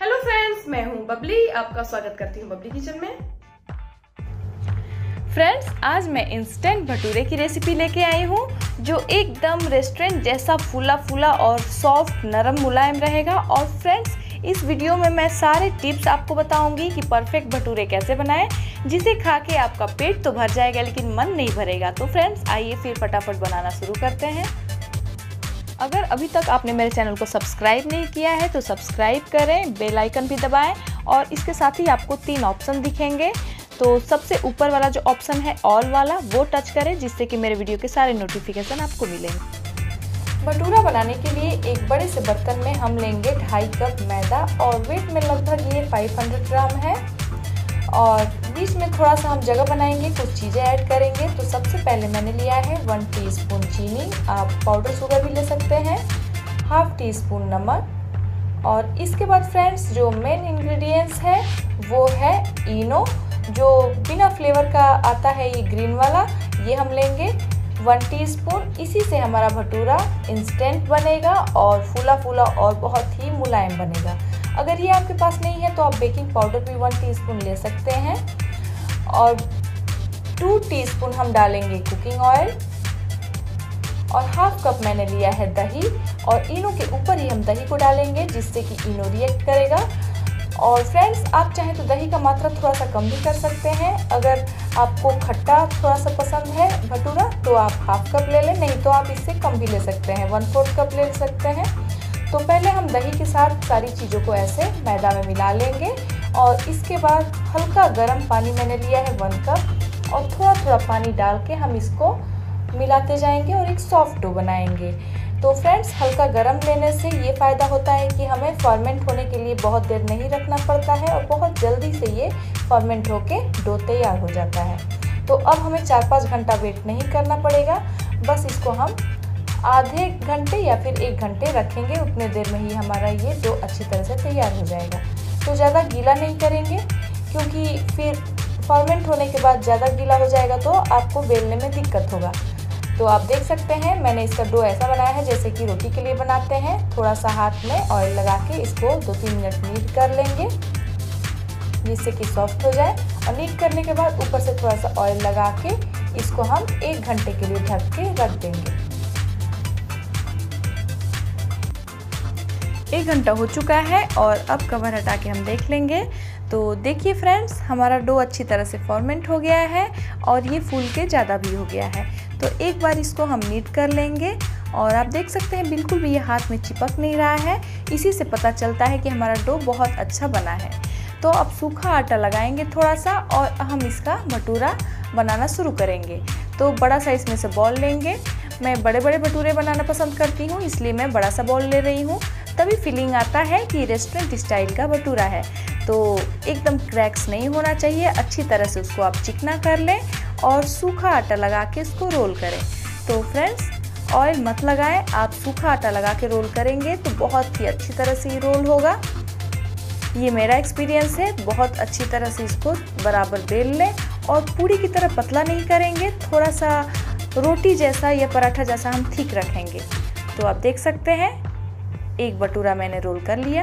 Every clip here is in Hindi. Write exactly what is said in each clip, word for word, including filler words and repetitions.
हेलो फ्रेंड्स, मैं हूं बबली। आपका स्वागत करती हूं बबली किचन में। फ्रेंड्स, आज मैं इंस्टेंट भटूरे की रेसिपी लेके आई हूं जो एकदम रेस्टोरेंट जैसा फूला फूला और सॉफ्ट नरम मुलायम रहेगा। और फ्रेंड्स, इस वीडियो में मैं सारे टिप्स आपको बताऊंगी कि परफेक्ट भटूरे कैसे बनाएं जिसे खा के आपका पेट तो भर जाएगा लेकिन मन नहीं भरेगा। तो फ्रेंड्स, आइए फिर फटाफट बनाना शुरू करते हैं। अगर अभी तक आपने मेरे चैनल को सब्सक्राइब नहीं किया है तो सब्सक्राइब करें, बेल आइकन भी दबाएं और इसके साथ ही आपको तीन ऑप्शन दिखेंगे। तो सबसे ऊपर वाला जो ऑप्शन है ऑल वाला, वो टच करें जिससे कि मेरे वीडियो के सारे नोटिफिकेशन आपको मिलेंगे। भटूरा बनाने के लिए एक बड़े से बर्तन में हम लेंगे ढाई कप मैदा और वेट में लगभग ये पाँच सौ ग्राम है। और बीच में थोड़ा सा हम जगह बनाएंगे, कुछ चीज़ें ऐड करेंगे। तो सबसे पहले मैंने लिया है वन टीस्पून चीनी, आप पाउडर शुगर भी ले सकते हैं, हाफ टी स्पून नमक। और इसके बाद फ्रेंड्स, जो मेन इंग्रेडिएंट्स है वो है इनो, जो बिना फ्लेवर का आता है, ये ग्रीन वाला, ये हम लेंगे वन टीस्पून। इसी से हमारा भटूरा इंस्टेंट बनेगा और फूला फूला और बहुत ही मुलायम बनेगा। अगर ये आपके पास नहीं है तो आप बेकिंग पाउडर भी वन टीस्पून ले सकते हैं। और टू टीस्पून हम डालेंगे कुकिंग ऑयल और हाफ कप मैंने लिया है दही। और इनो के ऊपर ही हम दही को डालेंगे जिससे कि इनो रिएक्ट करेगा। और फ्रेंड्स, आप चाहें तो दही का मात्रा थोड़ा सा कम भी कर सकते हैं। अगर आपको खट्टा थोड़ा सा पसंद है भटूरा तो आप हाफ कप ले लें, नहीं तो आप इससे कम भी ले सकते हैं, वन फोर्थ कप ले सकते हैं। तो पहले हम दही के साथ सारी चीज़ों को ऐसे मैदा में मिला लेंगे और इसके बाद हल्का गर्म पानी मैंने लिया है वन कप और थोड़ा थोड़ा पानी डाल के हम इसको मिलाते जाएंगे और एक सॉफ्ट डो बनाएंगे। तो फ्रेंड्स, हल्का गर्म लेने से ये फ़ायदा होता है कि हमें फर्मेंट होने के लिए बहुत देर नहीं रखना पड़ता है और बहुत जल्दी से ये फर्मेंट होके डो तैयार हो जाता है। तो अब हमें चार पाँच घंटा वेट नहीं करना पड़ेगा, बस इसको हम आधे घंटे या फिर एक घंटे रखेंगे, उतने देर में ही हमारा ये डो अच्छी तरह से तैयार हो जाएगा। तो ज़्यादा गीला नहीं करेंगे क्योंकि फिर फर्मेंट होने के बाद ज़्यादा गीला हो जाएगा तो आपको बेलने में दिक्कत होगा। तो आप देख सकते हैं मैंने इसका डो ऐसा बनाया है जैसे कि रोटी के लिए बनाते हैं। थोड़ा सा हाथ में ऑयल लगा के इसको दो तीन मिनट नीट कर लेंगे जिससे कि सॉफ्ट हो जाए। और नीट करने के बाद ऊपर से थोड़ा सा ऑयल लगा के इसको हम एक घंटे के लिए ढक के रख देंगे। एक घंटा हो चुका है और अब कवर हटा के हम देख लेंगे। तो देखिए फ्रेंड्स, हमारा डो अच्छी तरह से फॉर्मेंट हो गया है और ये फूल के ज़्यादा भी हो गया है। तो एक बार इसको हम नीट कर लेंगे और आप देख सकते हैं बिल्कुल भी ये हाथ में चिपक नहीं रहा है। इसी से पता चलता है कि हमारा डो बहुत अच्छा बना है। तो अब सूखा आटा लगाएंगे थोड़ा सा और हम इसका भटूरा बनाना शुरू करेंगे। तो बड़ा सा इसमें से बॉल लेंगे। मैं बड़े बड़े भटूरे बनाना पसंद करती हूँ, इसलिए मैं बड़ा सा बॉल ले रही हूँ, तभी फीलिंग आता है कि रेस्टोरेंट स्टाइल का भटूरा है। तो एकदम क्रैक्स नहीं होना चाहिए, अच्छी तरह से उसको आप चिकना कर लें और सूखा आटा लगा के इसको रोल करें। तो फ्रेंड्स, ऑयल मत लगाएं, आप सूखा आटा लगा के रोल करेंगे तो बहुत ही अच्छी तरह से ये रोल होगा। ये मेरा एक्सपीरियंस है। बहुत अच्छी तरह से इसको बराबर बेल लें और पूरी की तरह पतला नहीं करेंगे, थोड़ा सा रोटी जैसा या पराठा जैसा हम ठीक रखेंगे। तो आप देख सकते हैं एक भटूरा मैंने रोल कर लिया।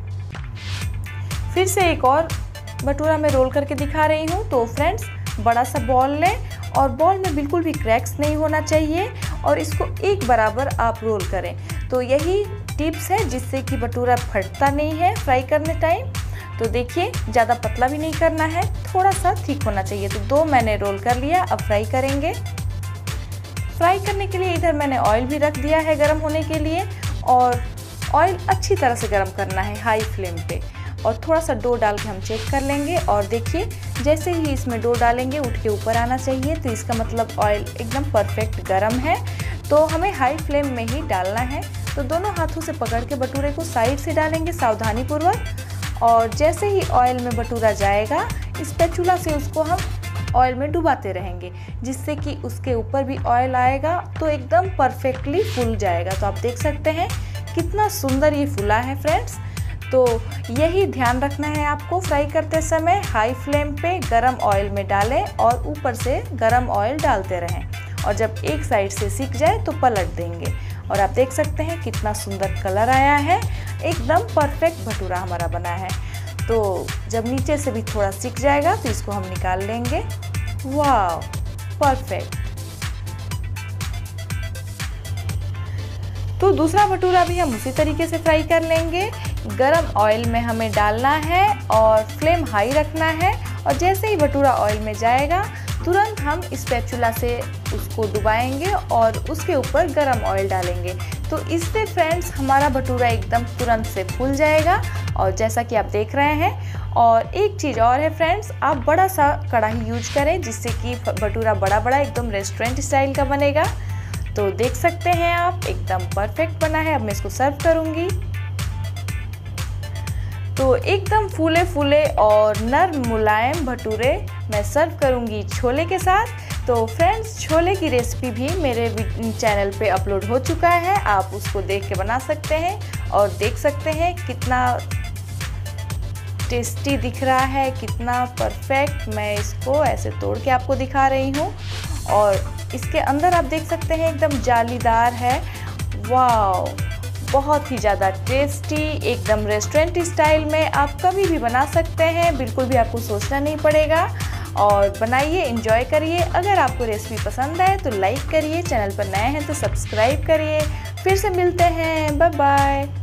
फिर से एक और भटूरा मैं रोल करके दिखा रही हूँ। तो फ्रेंड्स, बड़ा सा बॉल लें और बॉल में बिल्कुल भी क्रैक्स नहीं होना चाहिए और इसको एक बराबर आप रोल करें। तो यही टिप्स है जिससे कि भटूरा फटता नहीं है फ्राई करने टाइम। तो देखिए, ज़्यादा पतला भी नहीं करना है, थोड़ा सा ठीक होना चाहिए। तो दो मैंने रोल कर लिया, अब फ्राई करेंगे। फ्राई करने के लिए इधर मैंने ऑयल भी रख दिया है गर्म होने के लिए और ऑयल अच्छी तरह से गर्म करना है हाई फ्लेम पे। और थोड़ा सा डो डाल के हम चेक कर लेंगे और देखिए, जैसे ही इसमें डो डालेंगे उठ के ऊपर आना चाहिए, तो इसका मतलब ऑयल एकदम परफेक्ट गर्म है। तो हमें हाई फ्लेम में ही डालना है। तो दोनों हाथों से पकड़ के भटूरे को साइड से डालेंगे सावधानी पूर्वक। और जैसे ही ऑयल में भटूरा जाएगा, स्पैचुला से उसको हम ऑयल में डुबाते रहेंगे जिससे कि उसके ऊपर भी ऑयल आएगा तो एकदम परफेक्टली फूल जाएगा। तो आप देख सकते हैं कितना सुंदर ये फूला है फ्रेंड्स। तो यही ध्यान रखना है आपको फ्राई करते समय, हाई फ्लेम पे गरम ऑयल में डालें और ऊपर से गरम ऑयल डालते रहें। और जब एक साइड से सिक जाए तो पलट देंगे और आप देख सकते हैं कितना सुंदर कलर आया है। एकदम परफेक्ट भटूरा हमारा बना है। तो जब नीचे से भी थोड़ा सिक जाएगा तो इसको हम निकाल लेंगे। वाह, परफेक्ट। तो दूसरा भटूरा भी हम उसी तरीके से फ्राई कर लेंगे। गरम ऑयल में हमें डालना है और फ्लेम हाई रखना है, और जैसे ही भटूरा ऑयल में जाएगा तुरंत हम स्पैचुला से उसको डुबाएंगे और उसके ऊपर गरम ऑयल डालेंगे। तो इससे फ्रेंड्स हमारा भटूरा एकदम तुरंत से फूल जाएगा, और जैसा कि आप देख रहे हैं। और एक चीज़ और है फ्रेंड्स, आप बड़ा सा कढ़ाई यूज करें जिससे कि भटूरा बड़ा बड़ा एकदम रेस्टोरेंट स्टाइल का बनेगा। तो देख सकते हैं आप, एकदम परफेक्ट बना है। अब मैं इसको सर्व करूँगी। तो एकदम फूले फूले और नर्म मुलायम भटूरे मैं सर्व करूंगी छोले के साथ। तो फ्रेंड्स, छोले की रेसिपी भी मेरे चैनल पे अपलोड हो चुका है, आप उसको देख के बना सकते हैं। और देख सकते हैं कितना टेस्टी दिख रहा है, कितना परफेक्ट। मैं इसको ऐसे तोड़ के आपको दिखा रही हूँ, और इसके अंदर आप देख सकते हैं एकदम जालीदार है। वाह, बहुत ही ज़्यादा टेस्टी, एकदम रेस्टोरेंट स्टाइल में आप कभी भी बना सकते हैं। बिल्कुल भी आपको सोचना नहीं पड़ेगा। और बनाइए, एंजॉय करिए। अगर आपको रेसिपी पसंद आए तो लाइक करिए, चैनल पर नए हैं तो सब्सक्राइब करिए। फिर से मिलते हैं, बाय बाय।